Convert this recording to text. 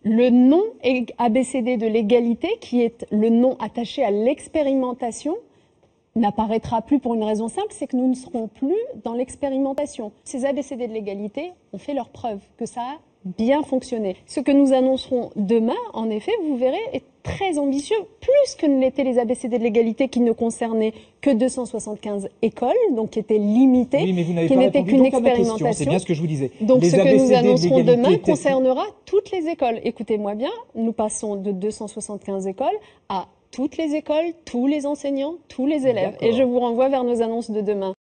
Le nom ABCD de l'égalité, qui est le nom attaché à l'expérimentation, n'apparaîtra plus pour une raison simple, c'est que nous ne serons plus dans l'expérimentation. Ces ABCD de l'égalité ont fait leur preuve que ça a bien fonctionné. Ce que nous annoncerons demain, en effet, vous verrez, est très ambitieux, plus que ne l'étaient les ABCD de l'égalité qui ne concernaient que 275 écoles, donc qui étaient limitées, oui, mais vous n'avez qui pas n'étaient répondu qu'une donc à ma question, expérimentation. c'est bien ce que je vous disais. Donc les ce que ABCD nous de annoncerons l'égalité demain étaient- concernera toutes les écoles. Écoutez-moi bien, nous passons de 275 écoles à toutes les écoles, tous les enseignants, tous les élèves. Et je vous renvoie vers nos annonces de demain.